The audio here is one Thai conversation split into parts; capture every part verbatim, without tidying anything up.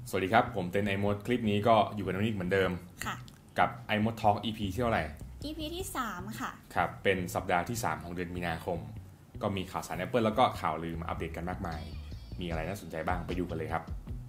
สวัสดีครับผมเต้นไอมดคลิปนี้ก็อยู่กับน้องนิกเหมือนเดิมค่ะกับ iMod Talk อี พี ที่เท่าไหร่อี พี ที่สามค่ะครับเป็นสัปดาห์ที่สามของเดือนมีนาคมก็มีข่าวสาร Apple แล้วก็ข่าวลือมาอัปเดตกันมากมายมีอะไรน่าสนใจบ้างไปดูกันเลยครับ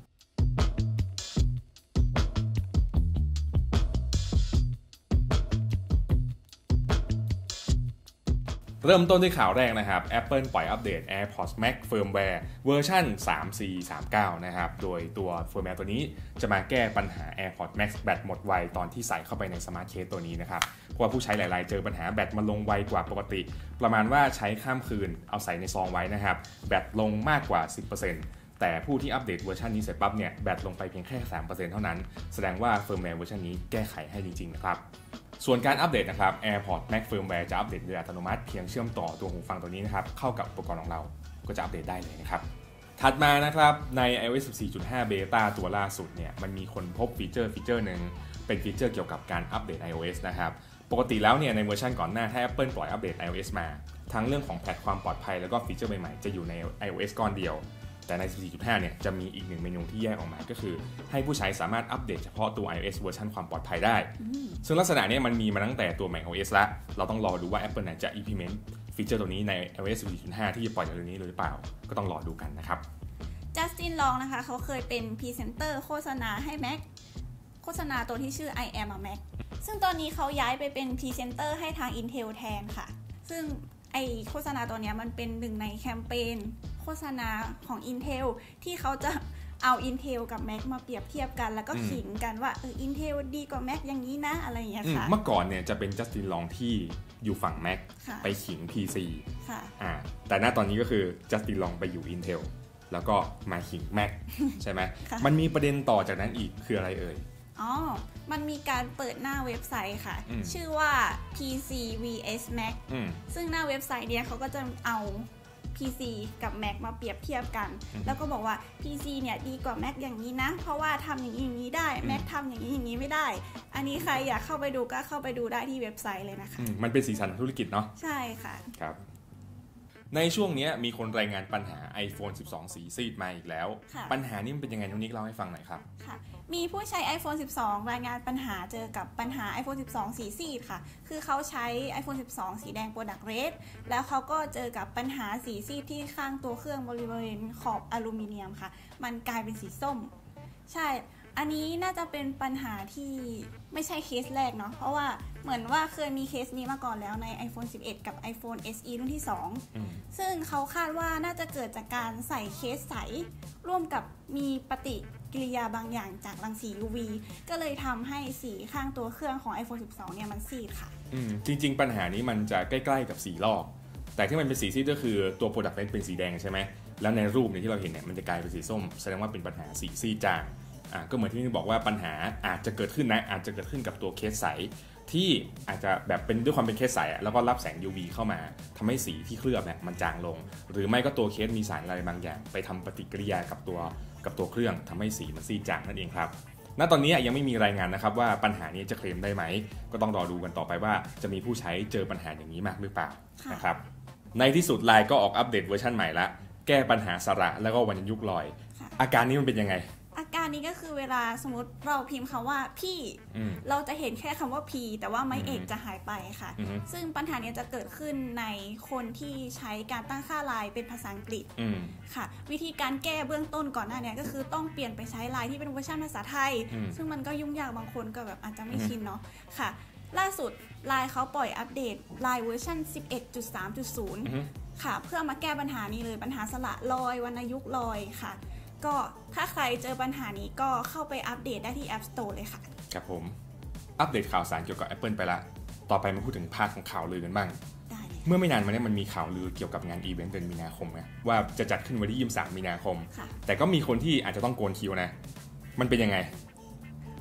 เริ่มต้นที่ข่าวแรกนะครับ Apple ปล่อยอัปเดต AirPods Max Firmware เวอร์ชัน สาม สี่ สาม เก้า นะครับโดยตัว Firmware ตัวนี้จะมาแก้ปัญหา AirPods Max แบตหมดไวตอนที่ใส่เข้าไปใน Smart Case ตัวนี้นะครับเพราะว่าผู้ใช้หลายๆเจอปัญหาแบตมันลงไวกว่าปกติประมาณว่าใช้ข้ามคืนเอาใส่ในซองไว้นะครับแบตลงมากกว่า สิบเปอร์เซ็นต์ แต่ผู้ที่อัปเดตเวอร์ชันนี้เสร็จปั๊บเนี่ยแบตลงไปเพียงแค่ สามเปอร์เซ็นต์ เท่านั้นแสดงว่า Firmware เวอร์ชันนี้แก้ไขให้จริงๆนะครับส่วนการอัปเดตนะครับ AirPods Max Firmware จะอัปเดตโดยอัตโนมัติเพียงเชื่อมต่อตัวหูฟังตัวนี้นะครับเข้ากับอุปกรณ์ของเราก็จะอัปเดตได้เลยนะครับถัดมานะครับใน iOS สิบสี่จุดห้า Beta ตัวล่าสุดเนี่ยมันมีคนพบฟีเจอร์ฟีเจอร์หนึ่งเป็นฟีเจอร์เกี่ยวกับการอัปเดต iOS นะครับปกติแล้วเนี่ยในเวอร์ชันก่อนหน้าถ้า Apple ปล่อยอัปเดต iOS มาทั้งเรื่องของแพทความปลอดภัยแล้วก็ฟีเจอร์ใหม่ๆจะอยู่ใน iOS ก้อนเดียวแต่ใน สิบสี่จุดห้า เนี่ยจะมีอีกหนึ่งเมนูที่แยกออกมาก็คือให้ผู้ใช้สามารถอัปเดตเฉพาะตัว iOS เวอร์ชันความปลอดภัยได้ซึ่งลักษณะนี้มันมีมาตั้งแต่ตัว macOS แล้วเราต้องรอดูว่า Apple จะ implement ฟีเจอร์ตัวนี้ใน iOS สิบสี่จุดห้า ที่จะปล่อยในเดือนนี้หรือเปล่าก็ต้องรอดูกันนะครับจัสตินลองนะคะเขาเคยเป็นพรีเซนเตอร์โฆษณาให้ Mac โฆษณาตัวที่ชื่อ I am a Mac ซึ่งตอนนี้เขาย้ายไปเป็นพรีเซนเตอร์ให้ทาง Intel แทนค่ะซึ่งไอโฆษณาตัวนี้มันเป็นหนึ่งในแคมเปญโฆษณาของ Intel ที่เขาจะเอา Intel กับ Mac มาเปรียบเทียบกันแล้วก็ขิงกันว่าเออ Intel ดีกว่า Mac อย่างนี้นะอะไรอย่างเงี้ยค่ะเมื่อก่อนเนี่ยจะเป็นจัสตินลองที่อยู่ฝั่ง Mac ไปขิง พี ซีค่ะอ่าแต่ณตอนนี้ก็คือจัสตินลองไปอยู่ Intel แล้วก็มาขิง Mac ใช่ไหม มันมีประเด็นต่อจากนั้นอีกคืออะไรเอ่ยอ๋อมันมีการเปิดหน้าเว็บไซต์ค่ะชื่อว่า พี ซี วี เอส Mac ซึ่งหน้าเว็บไซต์เนี้ยเขาก็จะเอา พี ซี กับ Mac มาเปรียบเทียบกันแล้วก็บอกว่า พี ซี เนี่ยดีกว่า Mac อย่างนี้นะเพราะว่าทำอย่างนี้อย่างนี้ได้ Mac ทำอย่างนี้อย่างนี้ไม่ได้อันนี้ใครอยากเข้าไปดูก็เข้าไปดูได้ที่เว็บไซต์เลยนะคะมันเป็นสีสันธุรกิจเนาะใช่ค่ะครับในช่วงนี้มีคนรายงานปัญหา iPhone สิบสอง สีซีดมาอีกแล้วปัญหานี้มันเป็นยังไงน้องนิกเล่าให้ฟังหน่อยครับค่ะมีผู้ใช้ iPhone สิบสอง รายงานปัญหาเจอกับปัญหา iPhone สิบสอง สีซีดค่ะคือเขาใช้ iPhone สิบสอง สีแดง Product Red แล้วเขาก็เจอกับปัญหาสีซีดที่ข้างตัวเครื่องบริเวณขอบอลูมิเนียมค่ะมันกลายเป็นสีส้มใช่อันนี้น่าจะเป็นปัญหาที่ไม่ใช่เคสแรกเนาะเพราะว่าเหมือนว่าเคยมีเคสนี้มาก่อนแล้วใน iPhone สิบเอ็ด กับ iPhone เอส อี รุ่นที่สองซึ่งเขาคาดว่าน่าจะเกิดจากการใส่เคสใสร่วมกับมีปฏิกิริยาบางอย่างจากรังสี ยู วี ก็เลยทำให้สีข้างตัวเครื่องของ iPhone สิบสอง เนี่ยมันซีดค่ะจริงๆปัญหานี้มันจะใกล้ๆกับสีลอกแต่ที่มันเป็นสีซีดก็คือตัว Product Red เป็นสีแดงใช่ไหมแล้วในรูปเนี่ยที่เราเห็นเนี่ยมันจะกลายเป็นสีส้มแสดงว่าเป็นปัญหาสีซีดจางอ่ะก็เหมือนที่นี่บอกว่าปัญหาอาจจะเกิดขึ้นนะอาจจะเกิดขึ้นกับตัวเคสใสที่อาจจะแบบเป็นด้วยความเป็นเคสใสแล้วก็รับแสง ยู วี เข้ามาทำให้สีที่เคลือบเนี่ยมันจางลงหรือไม่ก็ตัวเคสมีสารอะไรบางอย่างไปทำปฏิกิริยากับตัวกับตัวเครื่องทำให้สีมันซีดจางนั่นเองครับณตอนนี้ยังไม่มีรายงานนะครับว่าปัญหานี้จะเคลมได้ไหมก็ต้องรอดูกันต่อไปว่าจะมีผู้ใช้เจอปัญหาอย่างนี้มากหรือเปล่านะครับในที่สุดไลน์ก็ออกอัปเดตเวอร์ชันใหม่ละแก้ปัญหาสระแล้วก็วันยุคลอยอาการนี้มันเป็นยังไงอาการนี้ก็คือเวลาสมมติเราพิมพ์คำว่าพี่เราจะเห็นแค่คำว่าพีแต่ว่าไม้เอกจะหายไปค่ะซึ่งปัญหานี้จะเกิดขึ้นในคนที่ใช้การตั้งค่าไลน์เป็นภาษาอังกฤษค่ะวิธีการแก้เบื้องต้นก่อนหน้านี้ก็คือต้องเปลี่ยนไปใช้ไลน์ที่เป็นเวอร์ชันภาษาไทยซึ่งมันก็ยุ่งยากบางคนก็แบบอาจจะไม่ชินเนาะค่ะล่าสุดไลน์เขาปล่อยอัปเดตไลน์เวอร์ชัน สิบเอ็ดจุดสามจุดศูนย์ ค่ะเพื่อมาแก้ปัญหานี้เลยปัญหาสระลอยวรรณยุกต์ลอยค่ะก็ถ้าใครเจอปัญหานี้ก็เข้าไปอัปเดตได้ที่ App Store เลยค่ะครับผมอัปเดตข่าวสารเกี่ยวกับ Apple ไปละต่อไปมาพูดถึงภาคของข่าวลือกันบ้างเมื่อไม่นานมานี้มันมีข่าวลือเกี่ยวกับงานอีเวนต์เดือนมีนาคมไงว่าจะจัดขึ้นวันที่ยี่สิบสามมีนาคมแต่ก็มีคนที่อาจจะต้องโกนคิวนะมันเป็นยังไงก็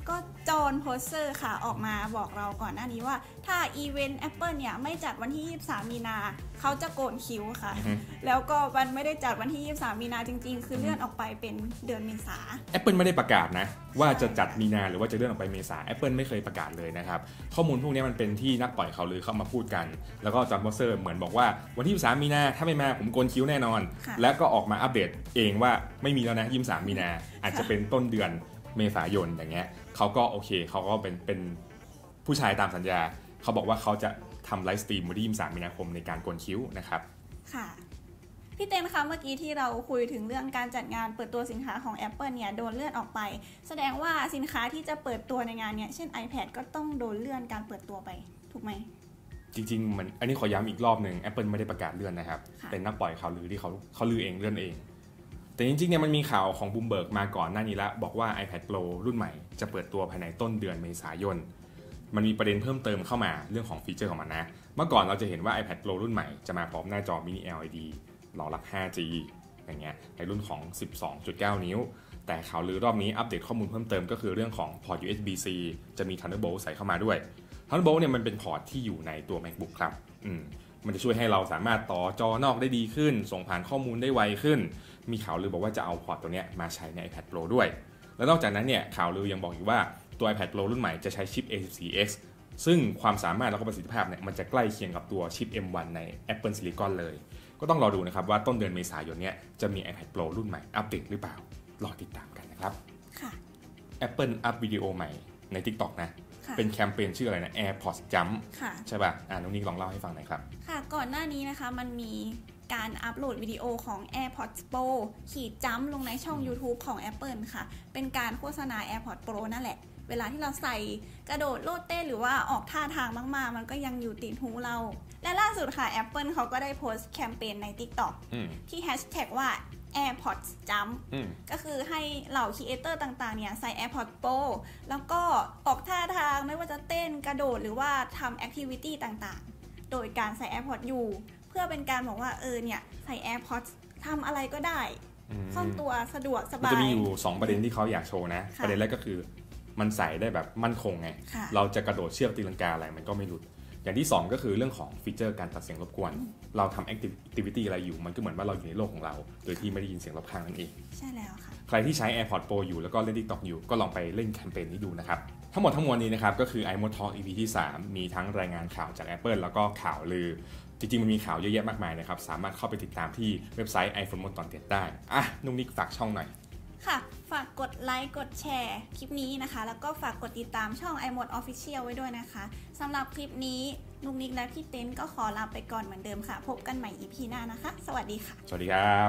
จอห์นโพสเซอร์ค่ะออกมาบอกเราก่อนหน้านี้ว่าถ้าอีเวนต์ Apple เนี่ยไม่จัดวันที่ยี่สิบสามมีนาเขาจะโกนคิ้วค่ะแล้วก็มันไม่ได้จัดวันที่ยี่สิบสามมีนาจริงๆคือเลื่อนออกไปเป็นเดือนเมษา Apple ไม่ได้ประกาศนะว่าจะจัดมีนาหรือว่าจะเลื่อนออกไปเมษา Apple ไม่เคยประกาศเลยนะครับข้อมูลพวกนี้มันเป็นที่นักปล่อยข่าวลือเข้ามาพูดกันแล้วก็จอห์นโพสเซอร์เหมือนบอกว่าวันที่ยี่สิบสามมีนาถ้าไม่มาผมโกนคิ้วแน่นอนแล้วก็ออกมาอัปเดตเองว่าไม่มีแล้วนะยี่สิบสามมีนาอาจจะเป็นต้นเดือนเมษายนอย่างเงี้ยเขาก็โอเคเขาก็เป็นเป็นผู้ชายตามสัญญาเขาบอกว่าเขาจะทำไลฟ์สตรีมวันที่ยี่สิบสามมีนาคมในการโกนคิ้วนะครับค่ะพี่เต้นคะเมื่อกี้ที่เราคุยถึงเรื่องการจัดงานเปิดตัวสินค้าของ Apple เนี่ยโดนเลื่อนออกไปแสดงว่าสินค้าที่จะเปิดตัวในงานเนี่ยเช่น iPad ก็ต้องโดนเลื่อนการเปิดตัวไปถูกไหมจริงๆมันอันนี้ขอย้ำอีกรอบนึง Apple ไม่ได้ประกาศเลื่อนนะครับเป็นนักปล่อยข่าวลือที่เขาเขาลือเองเลื่อนเองแต่จริงๆเนี่ยมันมีข่าวของ Bloomberg มาก่อนหน้านี้แล้วบอกว่า iPad Pro รุ่นใหม่จะเปิดตัวภายในต้นเดือนเมษายนมันมีประเด็นเพิ่มเติมเข้ามาเรื่องของฟีเจอร์ของมันนะเมื่อก่อนเราจะเห็นว่า iPad Pro รุ่นใหม่จะมาพร้อมหน้าจอ Mini แอล อี ดี รองรับ ห้าจี อย่างเงี้ยในรุ่นของ สิบสองจุดเก้า นิ้วแต่ข่าวลือรอบนี้อัปเดตข้อมูลเพิ่มเติมก็คือเรื่องของพอร์ต ยู เอส บี ซี จะมี Thunderbolt ใส่เข้ามาด้วย Thunderbolt เนี่ยมันเป็นพอร์ตที่อยู่ในตัว MacBook ครับอืมมันจะช่วยให้เราสามารถต่อจอนอกได้ดีขึ้นส่งผ่านข้อมูลได้ไวขึ้นมีข่าวลือบอกว่าจะเอาพอร์ตตัวนี้มาใช้ใน iPad Pro ด้วยแล้วนอกจากนั้นเนี่ยข่าวลือยังบอกอยู่ว่าตัว iPad Pro รุ่นใหม่จะใช้ชิป เอ สิบสี่ เอ็กซ์ ซึ่งความสามารถและประสิทธิภาพเนี่ยมันจะใกล้เคียงกับตัวชิป เอ็ม วัน ใน Apple Silicon เลยก็ต้องรอดูนะครับว่าต้นเดือนเมษายนเนี้ยจะมี iPad Pro รุ่นใหม่อัปเดตหรือเปล่ารอติดตามกันนะครับค่ะ Apple อัพวิดีโอใหม่ใน TikTok นะเป็นแคมเปญชื่ออะไรนะ AirPods Jump ใช่ป่ะอ่าน้องนิกลองเล่าให้ฟังหน่อยครับค่ะก่อนหน้านี้นะคะมันมีการอัปโหลดวิดีโอของ AirPods Pro ขีดจัมป์ลงในช่อง YouTube ของ Apple ค่ะเป็นการโฆษณา AirPods Pro นั่นแหละเวลาที่เราใส่กระโดดโลดเต้นหรือว่าออกท่าทางมากๆมันก็ยังอยู่ติดหูเราและล่าสุดค่ะ Apple เขาก็ได้โพสต์แคมเปญใน TikTok ที่แฮชแท็กว่า AirPods Jump ก็คือให้เหล่าครีเอเตอร์ต่างๆเนี่ยใส่ AirPods Pro แล้วก็ออกท่าทางไม่ว่าจะเต้นกระโดดหรือว่าทำแอคทิวิตี้ต่างๆโดยการใส่ AirPods อยู่เพื่อเป็นการบอกว่าเออเนี่ยใส่ AirPods ทำอะไรก็ได้คล่องตัวสะดวกสบายมันจะมีอยู่สองประเด็นที่เขาอยากโชว์นะประเด็นแรกก็คือมันใส่ได้แบบมั่นคงไงเราจะกระโดดเชือกตีลังกาอะไรมันก็ไม่หลุดอย่างที่สองก็คือเรื่องของฟีเจอร์การตัดเสียงรบกวนเราทำแอคทิวิตี้อะไรอยู่มันก็เหมือนว่าเราอยู่ในโลกของเราโดยที่ไม่ได้ยินเสียงรอบข้างนั่นเองใช่แล้วค่ะใครที่ใช้ AirPods Pro อยู่แล้วก็เล่น TikTok อยู่ก็ลองไปเล่นแคมเปญนี้ดูนะครับทั้งหมดทั้งมวลนี้นะครับก็คือ iMod Talk อี พี ที่สามมีทั้งรายงานข่าวจาก Apple แล้วก็ข่าวลือจริงๆมันมีข่าวเยอะแยะมากมายนะครับสามารถเข้าไปติดตามที่เว็บไซต์ iPhone หมดตอนเด็ดได้อ่ะนุ่มนิกฝากช่องหน่อยค่ะฝากกดไลค์กดแชร์คลิปนี้นะคะแล้วก็ฝากกดติดตามช่อง iMod Official ไว้ด้วยนะคะสำหรับคลิปนี้นุกนิกและพี่เต้นก็ขอลาไปก่อนเหมือนเดิมค่ะพบกันใหม่ อี พี หน้านะคะสวัสดีค่ะสวัสดีครับ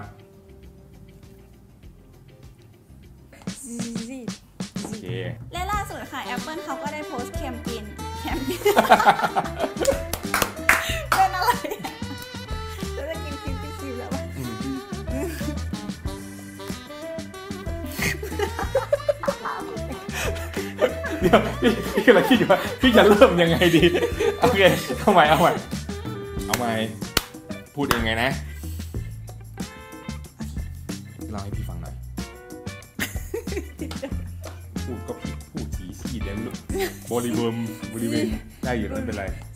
โอเคและล่าสุดค่ะ Apple เขาก็ได้โพสต์แคมเปญแคมเปญเป็นอะไรจะได้กินคลิปที่สิบแล้วเดี๋ยวพี่พี่กำลังคิดอยู่ว่าพี่จะเริ่มยังไงดีโอเคเอาใหม่เอาใหม่เอาใหม่พูดยังไงนะเล่าให้พี่ฟังหน่อยพูดก็ผิดพูดสีสีแล้วลูกบริเวณบริเวณได้อยู่ไม่เป็นไร